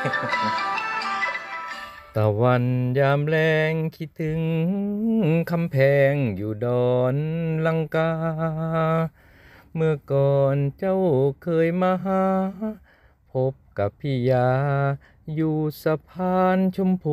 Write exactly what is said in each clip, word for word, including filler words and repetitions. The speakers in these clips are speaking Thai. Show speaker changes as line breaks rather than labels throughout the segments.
ตะวันยามแลงคิดถึงคำแพงอยู่ดอนลังกาเมื่อก่อนเจ้าเคยมาหาพบกับพี่ยาอยู่สะพานชมพู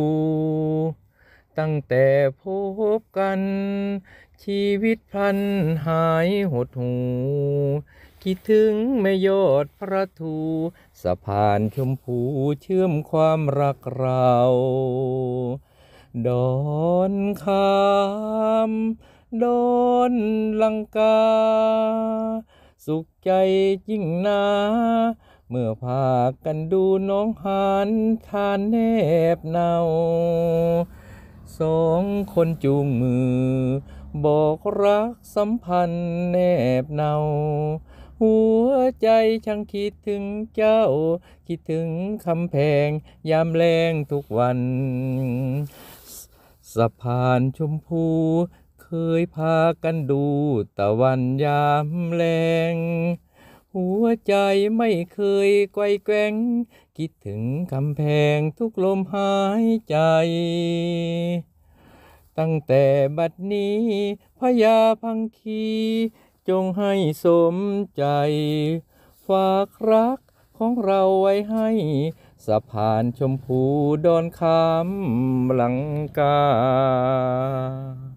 ตั้งแต่พบกันชีวิตพลันหายหดหูคิดถึงแม่ยอดพระทูสะพานชมพูเชื่อมความรักเราดอนคามดอนลังกาสุขใจยิ่งนาเมื่อพากันดูน้องหานทานแนบเนาสองคนจูงมือบอกรักสัมพันธ์แนบเนาหัวใจช่างคิดถึงเจ้าคิดถึงคำแพงยามแลงทุกวันสะพานชมพูเคยพากันดูตะวันยามแลงหัวใจไม่เคยไกวแกว่งคิดถึงคำแพงทุกลมหายใจตั้งแต่บัดนี้พญาพังคีจงให้สมใจฝากรักของเราไว้ให้สะพานชมพูดอนคำลังกา